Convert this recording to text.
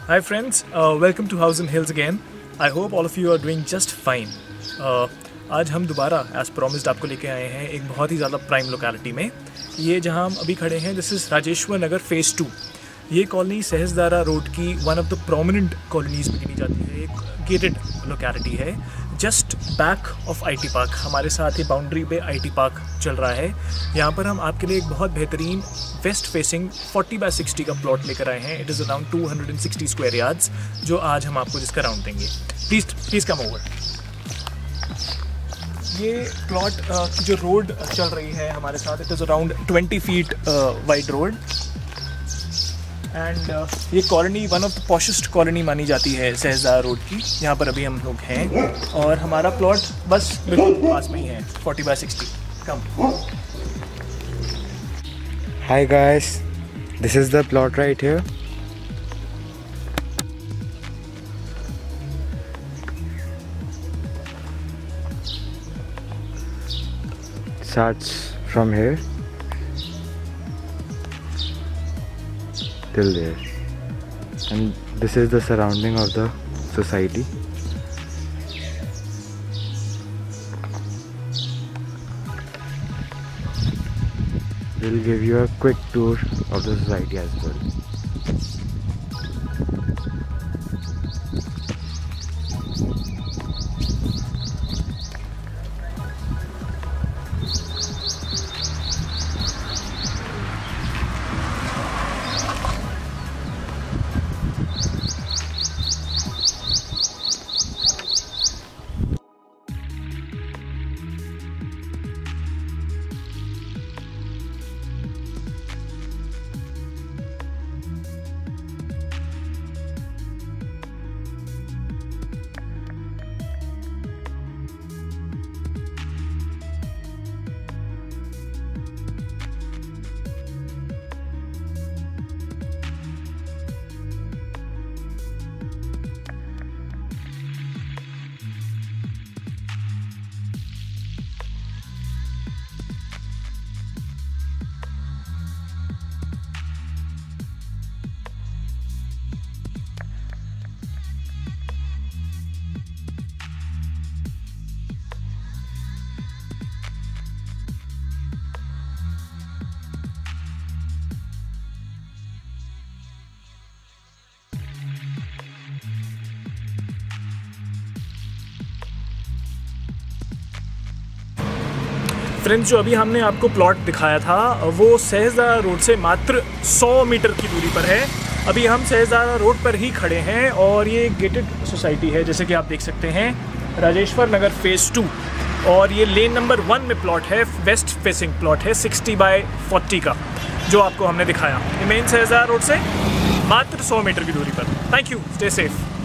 Hi friends, welcome to House and Hills again. I hope all of you are doing just fine. आज हम दोबारा as promised आपको लेके आए हैं एक बहुत ही ज़्यादा प्राइम लोकेलिटी में। ये जहाँ हम अभी खड़े हैं this is Rajeshwar Nagar phase 2। ये कॉलोनी सहसदारा रोड की one of the prominent colonies में गिनी जाती है। एक गेटेड लोकेलिटी है just back of IT park. हमारे साथ ही बाउंड्री पे IT पार्क चल रहा है। यहाँ पर हम आपके लिए एक बहुत बेहतरीन वेस्ट फेसिंग 40/60 का प्लॉट लेकर आए हैं। It is around 260 square yards जो आज हम आपको जिसका राउंड देंगे। Please come over. ये प्लॉट की जो रोड चल रही है हमारे साथ, it is around 20 feet wide road and ये colony one of the poshest colony मानी जाती है सहसदारा रोड की। यहाँ पर अभी हम लोग हैं और हमारा प्लॉट बस बिल्कुल पास में ही है 40/60। कम। Hi guys, this is the plot right here. Starts from here till there, and this is the surrounding of the society. We'll give you a quick tour of the society as well. Friends, जो अभी हमने आपको plot दिखाया था वो Sahastradhara road से मात्र 100 metre की दूरी पर है। अभी हम सहसदारा रोड पर ही खड़े हैं और ये गेटेड सोसाइटी है जैसे कि आप देख सकते हैं, राजेश्वर नगर फेज़ 2। और ये लेन नंबर 1 में प्लॉट है, वेस्ट फेसिंग प्लॉट है 60/40 का जो आपको हमने दिखाया। ये मेन सहसदारा रोड से मात्र 100 मीटर की दूरी पर। Thank you, stay safe.